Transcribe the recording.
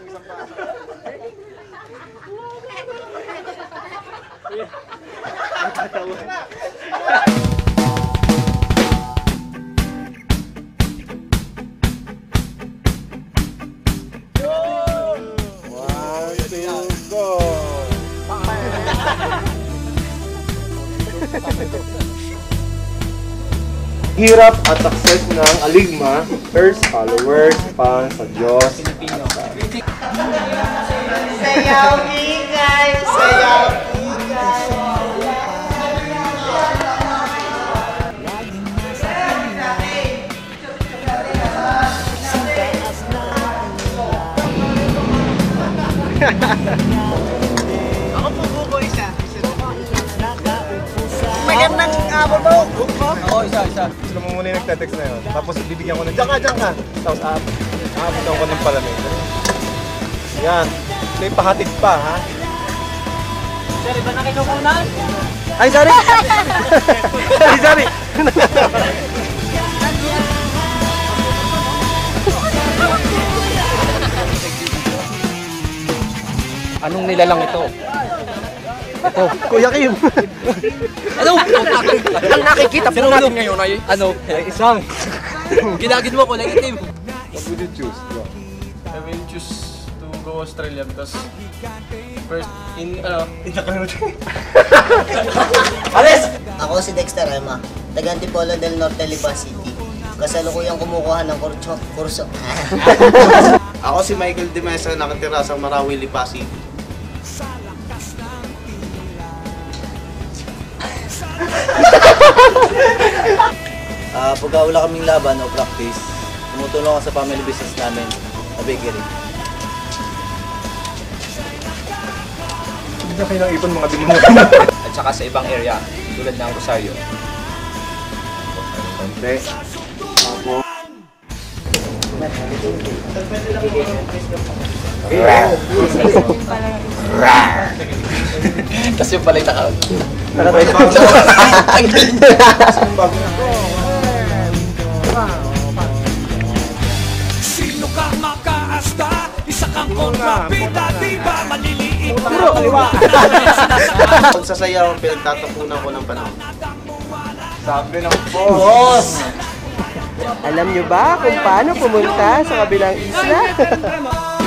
Hirap at success ng Aligma, first followers, fans sa Diyos. Sayaw bigay! Sayaw bigay! Ako po bubo isa. Mayroon ng abol mo! Oo, isa. Gusto mo muna yung nagte-text na yun. Tapos bibigyan ko ng, diyan ka! Tapos aabutan ko ng palamig. Yan. May pahatid pa, ha? Sorry, ba nakinukunan? Ay, sorry! Ay, sorry! Anong nilalang ito? Ito, Kuya Kim! Ano? Ang nakikita po natin ngayon ay ano? Ay, isang! Ginagin mo ko lang itim. What would you choose? I will choose to go Australia because first in Alis! Ako si Dexter Emma, taga Antipolo del Norte, Lipa City. Kasalukuyang kumukuha ng kurso. Ako si Michael De Mesa, nakatira sa Marawi, Lipa City. Pagka wala kaming laban o practice, tumutulong ako sa family business namin na bakery. Hindi na kayo nang ipon mga binunod. At saka sa ibang area, tulad ng Rosario. Konti. Ako. Kasi yung palay takaw. Sino ka makaasta? Isa kang kontrabida, di ba maliliit? Pagsasayaw, pinagtatapunan ko ng panahon. Sabi ng boss! Alam nyo ba kung paano pumunta sa kabilang isla?